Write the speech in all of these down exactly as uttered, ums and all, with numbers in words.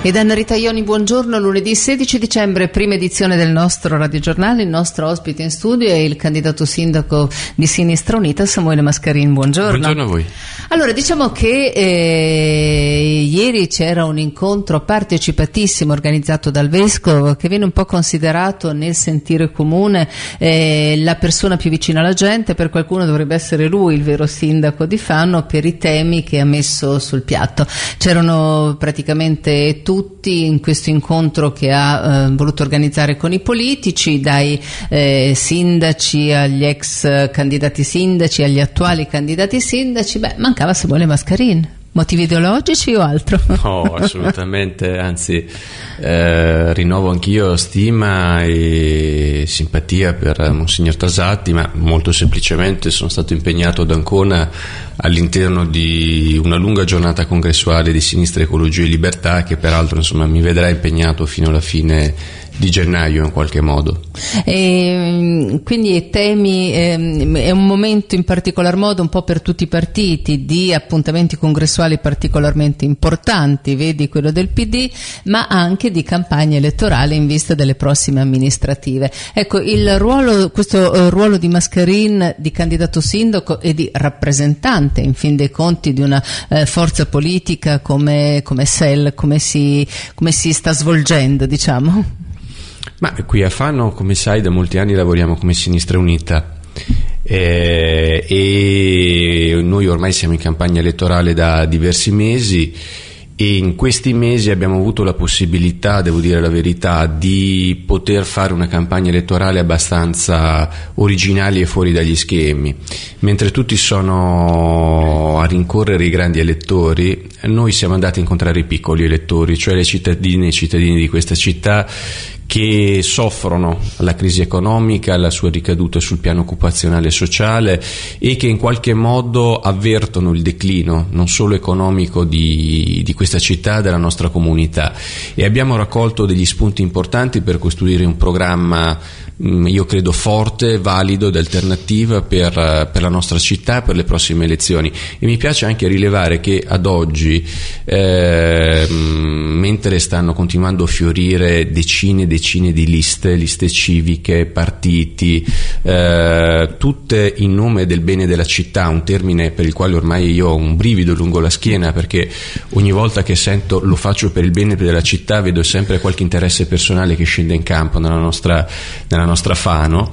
Ed Anna Rita Ioni, buongiorno. Lunedì sedici dicembre, prima edizione del nostro radiogiornale. Il nostro ospite in studio è il candidato sindaco di Sinistra Unita, Samuele Mascarin. Buongiorno. Buongiorno a voi. Allora, diciamo che eh, ieri c'era un incontro partecipatissimo organizzato dal Vescovo, che viene un po' considerato nel sentire comune eh, la persona più vicina alla gente. Per qualcuno dovrebbe essere lui il vero sindaco di Fano per i temi che ha messo sul piatto. C'erano praticamente tutti in questo incontro che ha eh, voluto organizzare con i politici, dai eh, sindaci agli ex candidati sindaci, agli attuali candidati sindaci. Beh, mancava Samuele Mascarin. Motivi ideologici o altro? No, assolutamente, anzi eh, rinnovo anch'io stima e simpatia per Monsignor Trasatti, ma molto semplicemente sono stato impegnato ad Ancona all'interno di una lunga giornata congressuale di Sinistra, Ecologia e Libertà, che peraltro insomma mi vedrà impegnato fino alla fine di gennaio in qualche modo. E, quindi temi, ehm, è un momento in particolar modo un po' per tutti i partiti di appuntamenti congressuali particolarmente importanti, vedi quello del P D, ma anche di campagna elettorale in vista delle prossime amministrative. Ecco, il ruolo, questo uh, ruolo di Mascarin, di candidato sindaco e di rappresentante in fin dei conti di una uh, forza politica come, come S E L, come si, come si sta svolgendo, diciamo? Ma qui a Fano, come sai, da molti anni lavoriamo come Sinistra Unita eh, e noi ormai siamo in campagna elettorale da diversi mesi e in questi mesi abbiamo avuto la possibilità, devo dire la verità, di poter fare una campagna elettorale abbastanza originale e fuori dagli schemi. Mentre tutti sono a rincorrere i grandi elettori, noi siamo andati a incontrare i piccoli elettori, cioè le cittadine e i cittadini di questa città che soffrono la crisi economica, la sua ricaduta sul piano occupazionale e sociale e che in qualche modo avvertono il declino non solo economico di, di questa città, della nostra comunità, e abbiamo raccolto degli spunti importanti per costruire un programma, io credo forte, valido ed alternativa per, per la nostra città, per le prossime elezioni. E mi piace anche rilevare che ad oggi eh, mentre stanno continuando a fiorire decine e decine di liste, liste civiche, partiti, eh, tutte in nome del bene della città, un termine per il quale ormai io ho un brivido lungo la schiena, perché ogni volta che sento lo faccio per il bene della città vedo sempre qualche interesse personale che scende in campo nella nostra, nella nostra Fano.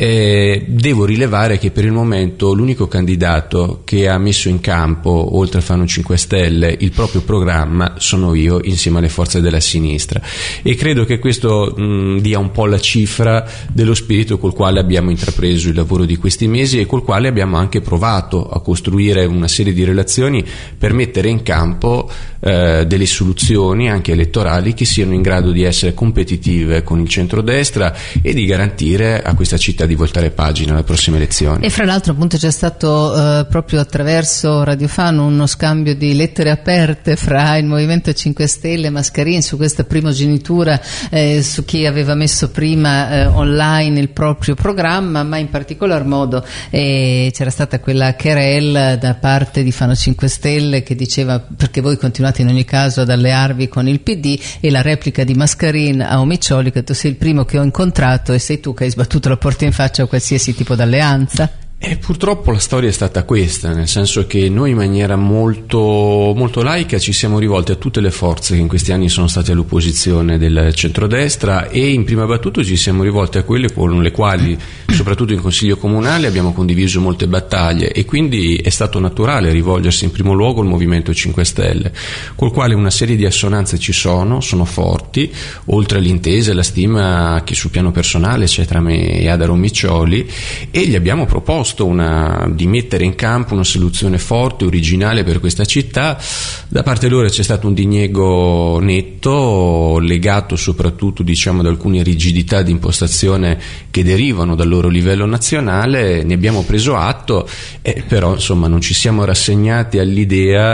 Eh, devo rilevare che per il momento l'unico candidato che ha messo in campo, oltre a Fano cinque Stelle, il proprio programma sono io, insieme alle forze della sinistra, e credo che questo mh, dia un po' la cifra dello spirito col quale abbiamo intrapreso il lavoro di questi mesi e col quale abbiamo anche provato a costruire una serie di relazioni per mettere in campo eh, delle soluzioni anche elettorali che siano in grado di essere competitive con il centrodestra e di garantire a questa città di voltare pagina alle prossime elezioni. E fra l'altro appunto c'è stato eh, proprio attraverso Radio Fano uno scambio di lettere aperte fra il Movimento cinque Stelle e Mascarin su questa primogenitura, eh, su chi aveva messo prima eh, online il proprio programma, ma in particolar modo eh, c'era stata quella querela da parte di Fano cinque Stelle che diceva: perché voi continuate in ogni caso ad allearvi con il P D, e la replica di Mascarin a Omiccioli che tu sei il primo che ho incontrato e sei tu che hai sbattuto la porta in faccia a qualsiasi tipo d'alleanza. E purtroppo la storia è stata questa, nel senso che noi in maniera molto, molto laica ci siamo rivolti a tutte le forze che in questi anni sono state all'opposizione del centrodestra e in prima battuta ci siamo rivolti a quelle con le quali, soprattutto in Consiglio Comunale, abbiamo condiviso molte battaglie, e quindi è stato naturale rivolgersi in primo luogo al Movimento cinque Stelle, col quale una serie di assonanze ci sono, sono forti, oltre all'intesa e la stima che sul piano personale c'è tra me e Adaro Miccioli, e gli abbiamo proposto Una, di mettere in campo una soluzione forte, originale per questa città. Da parte loro c'è stato un diniego netto, legato soprattutto, diciamo, ad alcune rigidità di impostazione che derivano dal loro livello nazionale. Ne abbiamo preso atto, eh, però insomma non ci siamo rassegnati all'idea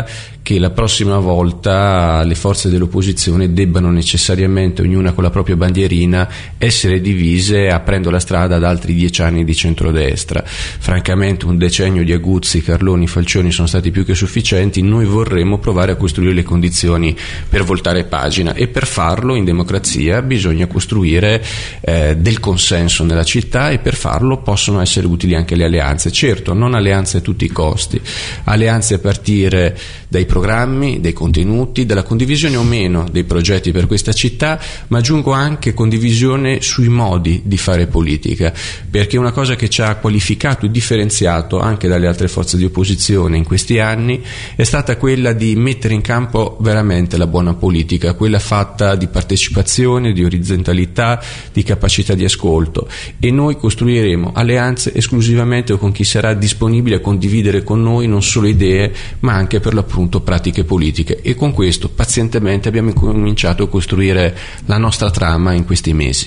che la prossima volta le forze dell'opposizione debbano necessariamente, ognuna con la propria bandierina, essere divise aprendo la strada ad altri dieci anni di centrodestra. Francamente un decennio di Aguzzi, Carloni, Falcioni sono stati più che sufficienti. Noi vorremmo provare a costruire le condizioni per voltare pagina, e per farlo in democrazia bisogna costruire eh, del consenso nella città, e per farlo possono essere utili anche le alleanze. Certo, non alleanze a tutti i costi, alleanze a partire dai programmi, dai contenuti, dalla condivisione o meno dei progetti per questa città, ma aggiungo anche condivisione sui modi di fare politica, perché una cosa che ci ha qualificato e differenziato anche dalle altre forze di opposizione in questi anni è stata quella di mettere in campo veramente la buona politica, quella fatta di partecipazione, di orizzontalità, di capacità di ascolto, e noi costruiremo alleanze esclusivamente con chi sarà disponibile a condividere con noi non solo idee ma anche per l'appunto pratiche politiche, e con questo pazientemente abbiamo cominciato a costruire la nostra trama in questi mesi.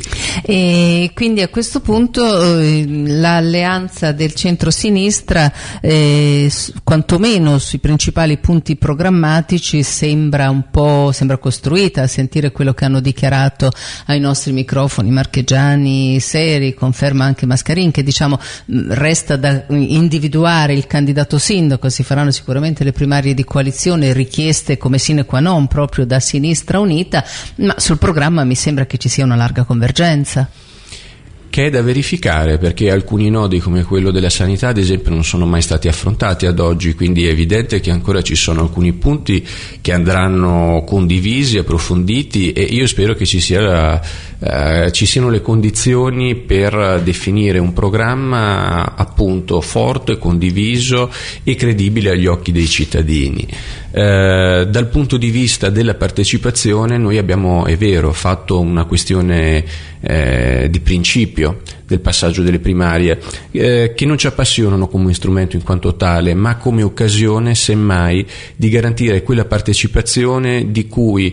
E quindi a questo punto eh, l'alleanza del centro-sinistra eh, quantomeno sui principali punti programmatici sembra un po' sembra costruita, a sentire quello che hanno dichiarato ai nostri microfoni Marchegiani, Seri, conferma anche Mascarin, che diciamo resta da individuare il candidato sindaco. Si faranno sicuramente le primarie di coalizione richieste come sine qua non proprio da Sinistra Unita, ma sul programma mi sembra che ci sia una larga convergenza, che è da verificare, perché alcuni nodi come quello della sanità ad esempio non sono mai stati affrontati ad oggi, quindi è evidente che ancora ci sono alcuni punti che andranno condivisi, approfonditi, e io spero che ci sia eh, ci siano le condizioni per definire un programma appunto forte, condiviso e credibile agli occhi dei cittadini. Eh, dal punto di vista della partecipazione noi abbiamo, è vero, fatto una questione eh, di principio del passaggio delle primarie, eh, che non ci appassionano come strumento in quanto tale, ma come occasione semmai di garantire quella partecipazione di cui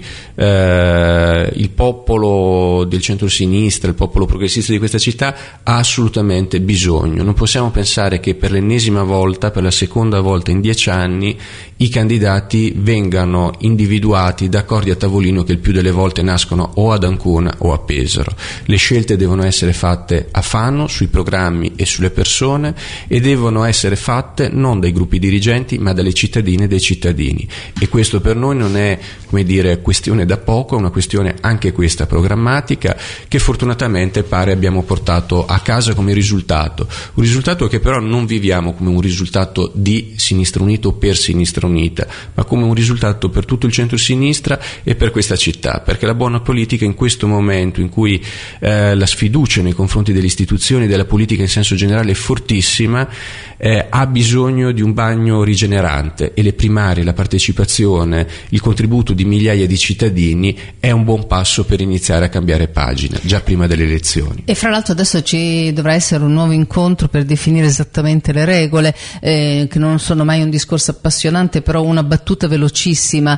eh, il popolo del centro-sinistra, il popolo progressista di questa città ha assolutamente bisogno. Non possiamo pensare che per l'ennesima volta, per la seconda volta in dieci anni, i candidati vengano individuati da accordi a tavolino che il più delle volte nascono o ad Ancona o a Pesaro. Le scelte devono essere fatte a Fano, sui programmi e sulle persone, e devono essere fatte non dai gruppi dirigenti ma dalle cittadine e dai cittadini, e questo per noi non è, come dire, questione da poco, è una questione anche questa programmatica che fortunatamente pare abbiamo portato a casa come risultato, un risultato che però non viviamo come un risultato di Sinistra Unita o per Sinistra Unita, ma come un risultato per tutto il centro-sinistra e per questa città, perché la buona politica in questo momento in cui eh, la sfiducia nei confronti delle istituzioni e della politica in senso generale è fortissima, eh, ha bisogno di un bagno rigenerante, e le primarie, la partecipazione, il contributo di migliaia di cittadini è un buon passo per iniziare a cambiare pagina già prima delle elezioni. E fra l'altro adesso ci dovrà essere un nuovo incontro per definire esattamente le regole, eh, che non sono mai un discorso appassionante, però una battuta velocissima.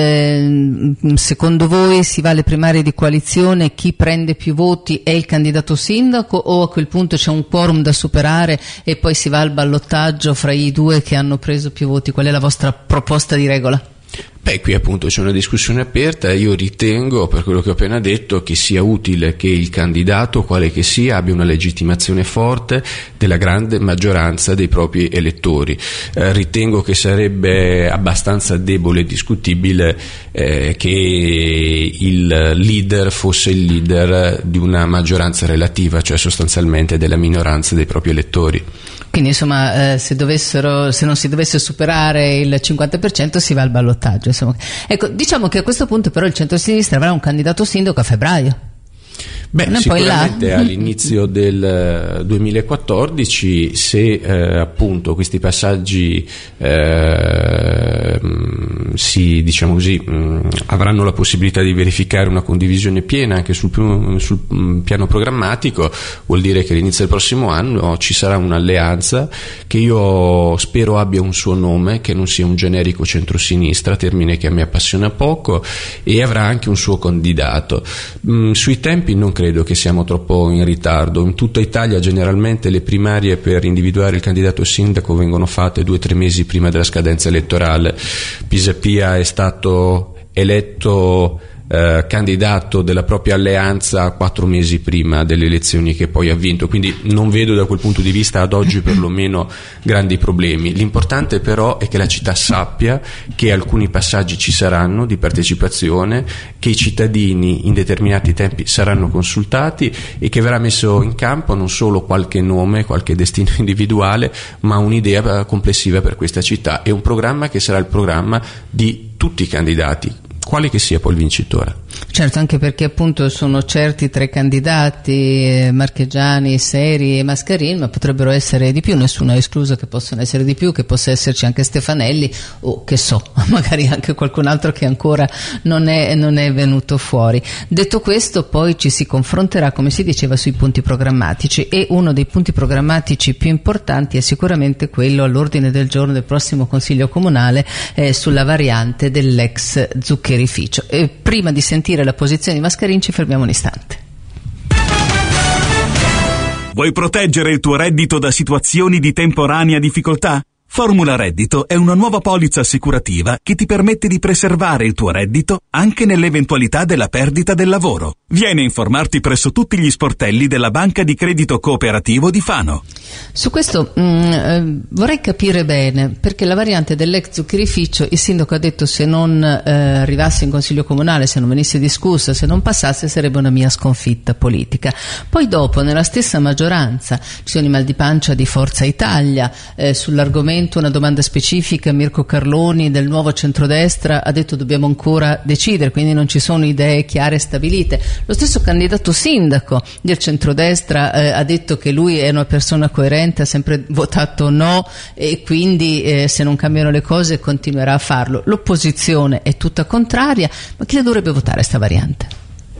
Eh, secondo voi si va alle primarie di coalizione, chi prende più voti è il candidato sindaco, o a quel punto c'è un quorum da superare e poi si va al ballottaggio fra i due che hanno preso più voti? Qual è la vostra proposta di regola? Beh, qui appunto c'è una discussione aperta. Io ritengo, per quello che ho appena detto, che sia utile che il candidato, quale che sia, abbia una legittimazione forte della grande maggioranza dei propri elettori. Eh, ritengo che sarebbe abbastanza debole e discutibile eh, che il leader fosse il leader di una maggioranza relativa, cioè sostanzialmente della minoranza dei propri elettori. Quindi insomma eh, se, dovessero, se non si dovesse superare il cinquanta per cento si va al ballottaggio, insomma. Ecco, diciamo che a questo punto però il centro-sinistra avrà un candidato sindaco a febbraio. Beh, sicuramente all'inizio del duemilaquattordici, se eh, appunto questi passaggi eh, si, diciamo così, mh, avranno la possibilità di verificare una condivisione piena anche sul, sul piano programmatico, vuol dire che all'inizio del prossimo anno ci sarà un'alleanza che io spero abbia un suo nome, che non sia un generico centrosinistra, termine che a me appassiona poco, e avrà anche un suo candidato. Mh, sui tempi non credo che siamo troppo in ritardo. In tutta Italia generalmente le primarie per individuare il candidato sindaco vengono fatte due o tre mesi prima della scadenza elettorale. Pisapia è stato eletto Eh, candidato della propria alleanza quattro mesi prima delle elezioni che poi ha vinto, quindi non vedo da quel punto di vista ad oggi perlomeno grandi problemi. L'importante però è che la città sappia che alcuni passaggi ci saranno di partecipazione, che i cittadini in determinati tempi saranno consultati e che verrà messo in campo non solo qualche nome, qualche destino individuale, ma un'idea complessiva per questa città e un programma che sarà il programma di tutti i candidati, quale che sia poi il vincitore. Certo, anche perché appunto sono certi tre candidati, eh, Marchegiani, Seri e Mascarin, ma potrebbero essere di più, nessuno ha escluso che possano essere di più, che possa esserci anche Stefanelli o che so, magari anche qualcun altro che ancora non è, non è venuto fuori. Detto questo, poi ci si confronterà, come si diceva, sui punti programmatici, e uno dei punti programmatici più importanti è sicuramente quello all'ordine del giorno del prossimo Consiglio Comunale eh, sulla variante dell'ex zuccherificio. E prima di sentire la posizione di Mascarin ci fermiamo un istante. Vuoi proteggere il tuo reddito da situazioni di temporanea difficoltà? Formula Reddito è una nuova polizza assicurativa che ti permette di preservare il tuo reddito anche nell'eventualità della perdita del lavoro. Vieni a informarti presso tutti gli sportelli della Banca di Credito Cooperativo di Fano. Su questo mh, eh, vorrei capire bene, perché la variante dell'ex zuccherificio, il sindaco ha detto se non eh, arrivasse in Consiglio Comunale, se non venisse discussa, se non passasse sarebbe una mia sconfitta politica. Poi dopo nella stessa maggioranza ci sono i mal di pancia di Forza Italia, eh, sull'argomento una domanda specifica, Mirko Carloni del Nuovo Centrodestra ha detto dobbiamo ancora decidere, quindi non ci sono idee chiare e stabilite. Lo stesso candidato sindaco del Centrodestra eh, ha detto che lui è una persona coerente, ha sempre votato no e quindi eh, se non cambiano le cose continuerà a farlo. L'opposizione è tutta contraria, ma chi la dovrebbe votare sta variante?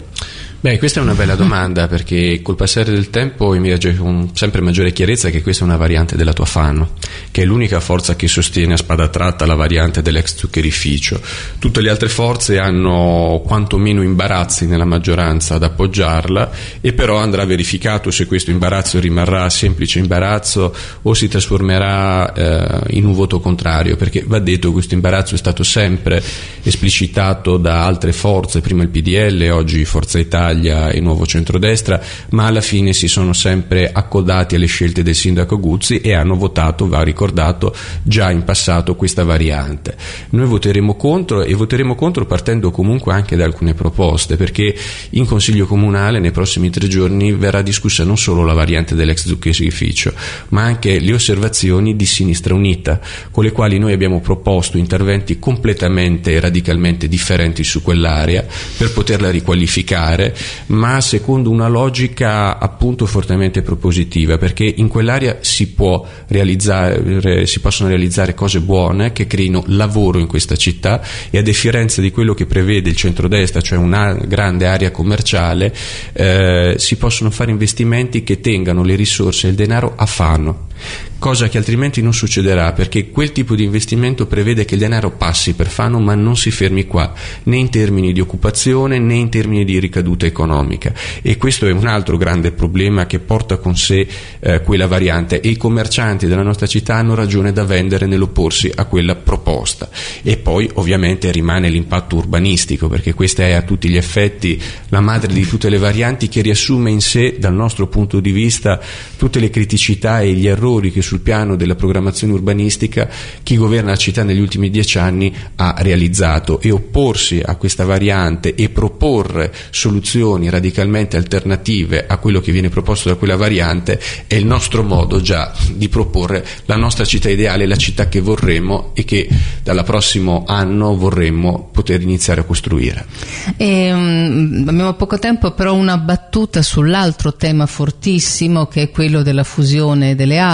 Beh, questa è una bella domanda, perché col passare del tempo emerge con sempre maggiore chiarezza che questa è una variante della tua Fano, che è l'unica forza che sostiene a spada tratta la variante dell'ex zuccherificio. Tutte le altre forze hanno quantomeno imbarazzi nella maggioranza ad appoggiarla, e però andrà verificato se questo imbarazzo rimarrà semplice imbarazzo o si trasformerà eh, in un voto contrario, perché va detto che questo imbarazzo è stato sempre esplicitato da altre forze, prima il P D L, oggi Forza Italia e Nuovo Centrodestra, ma alla fine si sono sempre accodati alle scelte del sindaco Guzzi e hanno votato, va ricordato, già in passato questa variante. Noi voteremo contro, e voteremo contro partendo comunque anche da alcune proposte, perché in Consiglio Comunale nei prossimi tre giorni verrà discussa non solo la variante dell'ex zuccherificio, ma anche le osservazioni di Sinistra Unita, con le quali noi abbiamo proposto interventi completamente e radicalmente differenti su quell'area per poterla riqualificare, ma secondo una logica appunto fortemente propositiva, perché in quell'area si può realizzare, si possono realizzare cose buone che creino lavoro in questa città, e a differenza di quello che prevede il centrodestra, cioè una grande area commerciale, eh, si possono fare investimenti che tengano le risorse e il denaro a Fano, cosa che altrimenti non succederà, perché quel tipo di investimento prevede che il denaro passi per Fano ma non si fermi qua, né in termini di occupazione né in termini di ricaduta economica, e questo è un altro grande problema che porta con sé eh, quella variante, e i commercianti della nostra città hanno ragione da vendere nell'opporsi a quella proposta. E poi ovviamente rimane l'impatto urbanistico, perché questa è a tutti gli effetti la madre di tutte le varianti, che riassume in sé dal nostro punto di vista tutte le criticità e gli errori che sul piano della programmazione urbanistica chi governa la città negli ultimi dieci anni ha realizzato. E opporsi a questa variante e proporre soluzioni radicalmente alternative a quello che viene proposto da quella variante è il nostro modo già di proporre la nostra città ideale, la città che vorremmo e che dal prossimo anno vorremmo poter iniziare a costruire. E, um, abbiamo poco tempo, però una battuta sull'altro tema fortissimo, che è quello della fusione delle A S E T.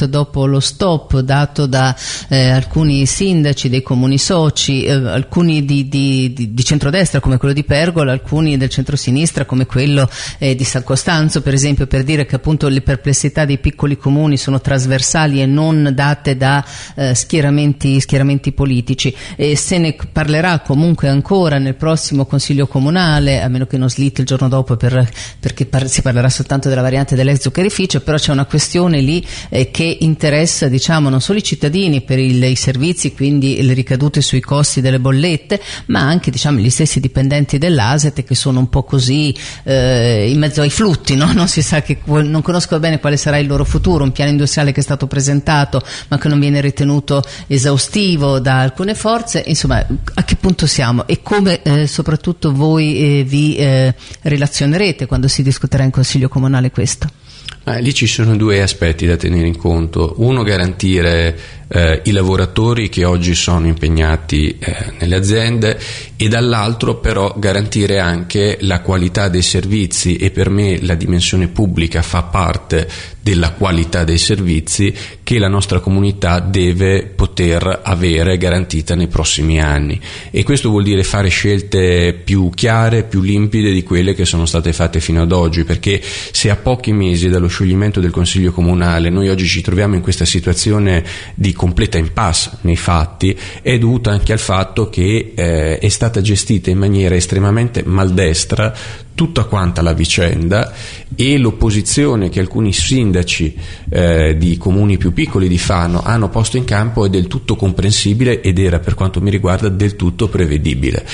Art dopo lo stop dato da eh, alcuni sindaci dei comuni soci, eh, alcuni di, di, di, di centrodestra come quello di Pergola, alcuni del centrosinistra come quello eh, di San Costanzo, per esempio, per dire che appunto le perplessità dei piccoli comuni sono trasversali e non date da eh, schieramenti, schieramenti politici. E se ne parlerà comunque ancora nel prossimo Consiglio Comunale, a meno che non slitti il giorno dopo per, perché par- si parlerà soltanto della variante dell'ex zuccherificio, però c'è una questione lì eh, che interessa, diciamo, non solo i cittadini per il, i servizi, quindi le ricadute sui costi delle bollette, ma anche, diciamo, gli stessi dipendenti dell'A S E T che sono un po' così eh, in mezzo ai flutti, no? Non si sa che, non conosco bene quale sarà il loro futuro, un piano industriale che è stato presentato ma che non viene ritenuto esaustivo da alcune forze. Insomma, a che punto siamo e come eh, soprattutto voi eh, vi eh, relazionerete quando si discuterà in Consiglio Comunale questo? Eh, lì ci sono due aspetti da tenere in conto. Uno, garantire eh, i lavoratori che oggi sono impegnati eh, nelle aziende, e dall'altro però garantire anche la qualità dei servizi, e per me la dimensione pubblica fa parte della qualità dei servizi che la nostra comunità deve poter avere garantita nei prossimi anni, e questo vuol dire fare scelte più chiare, più limpide di quelle che sono state fatte fino ad oggi, perché se a pochi mesi dallo scioglimento del Consiglio Comunale noi oggi ci troviamo in questa situazione di completa impasse nei fatti, è dovuta anche al fatto che eh, è stata gestita in maniera estremamente maldestra tutta quanta la vicenda, e l'opposizione che alcuni sindaci eh, di comuni più piccoli di Fano hanno posto in campo è del tutto comprensibile ed era, per quanto mi riguarda, del tutto prevedibile,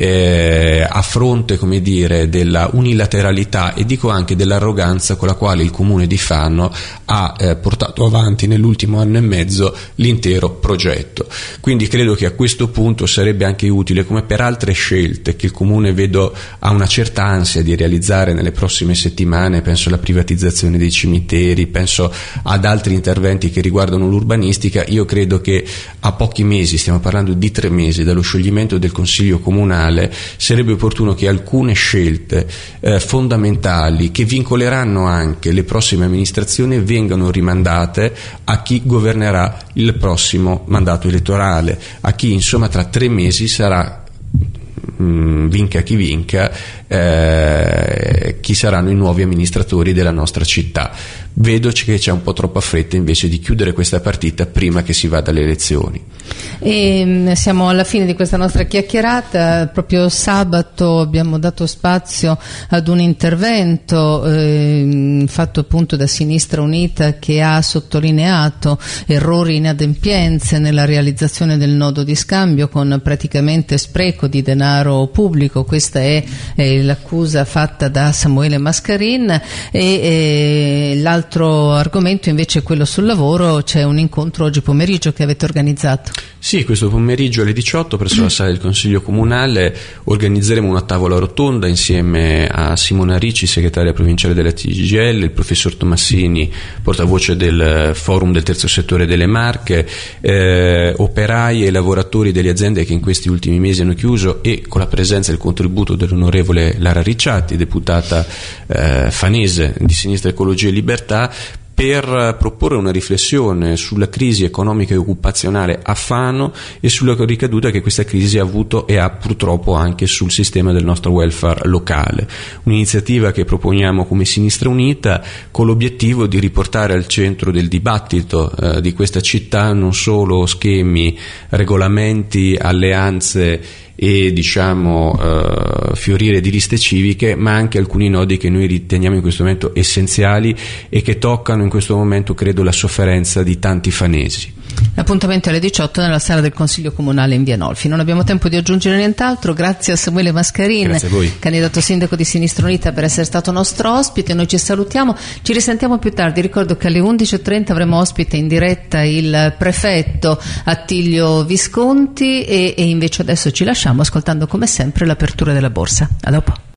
eh, a fronte, come dire, della unilateralità e dico anche dell'arroganza con la quale il comune di Fano ha eh, portato avanti nell'ultimo anno e mezzo l'intero progetto. Quindi credo che a questo punto sarebbe anche utile, come per altre scelte che il comune vedo ha una certa ansia di realizzare nelle prossime settimane, penso alla privatizzazione dei cimiteri, penso ad altri interventi che riguardano l'urbanistica. Io credo che a pochi mesi, stiamo parlando di tre mesi dallo scioglimento del Consiglio Comunale, sarebbe opportuno che alcune scelte eh, fondamentali che vincoleranno anche le prossime amministrazioni vengano rimandate a chi governerà il prossimo mandato elettorale, a chi insomma tra tre mesi sarà, vinca chi vinca, eh, chi saranno i nuovi amministratori della nostra città. Vedo che c'è un po' troppa fretta invece di chiudere questa partita prima che si vada alle elezioni. E siamo alla fine di questa nostra chiacchierata. Proprio sabato abbiamo dato spazio ad un intervento eh, fatto appunto da Sinistra Unita, che ha sottolineato errori, inadempienze nella realizzazione del nodo di scambio con praticamente spreco di denaro pubblico. Questa è, è l'accusa fatta da Samuele Mascarin. E, e l'altro argomento invece è quello sul lavoro. C'è un incontro oggi pomeriggio che avete organizzato. Sì, questo pomeriggio alle diciotto presso la sala del Consiglio Comunale organizzeremo una tavola rotonda insieme a Simona Ricci, segretaria provinciale della T G I L, il professor Tomassini, portavoce del Forum del Terzo Settore delle Marche, eh, operai e lavoratori delle aziende che in questi ultimi mesi hanno chiuso, e con la presenza e il contributo dell'onorevole Lara Ricciatti, deputata eh, fanese di Sinistra Ecologia e Libertà, per proporre una riflessione sulla crisi economica e occupazionale a Fano e sulla ricaduta che questa crisi ha avuto e ha purtroppo anche sul sistema del nostro welfare locale. Un'iniziativa che proponiamo come Sinistra Unita con l'obiettivo di riportare al centro del dibattito eh, di questa città non solo schemi, regolamenti, alleanze e diciamo eh, fiorire di liste civiche, ma anche alcuni nodi che noi riteniamo in questo momento essenziali e che toccano in questo momento, credo, la sofferenza di tanti fanesi. L'appuntamento è alle diciotto nella sala del Consiglio Comunale in via Nolfi. Non abbiamo tempo di aggiungere nient'altro. Grazie a Samuele Mascarin, grazie a voi, candidato sindaco di Sinistra Unita, per essere stato nostro ospite. Noi ci salutiamo, ci risentiamo più tardi. Ricordo che alle undici e trenta avremo ospite in diretta il prefetto Attilio Visconti, e, e invece adesso ci lasciamo ascoltando come sempre l'apertura della borsa. A dopo.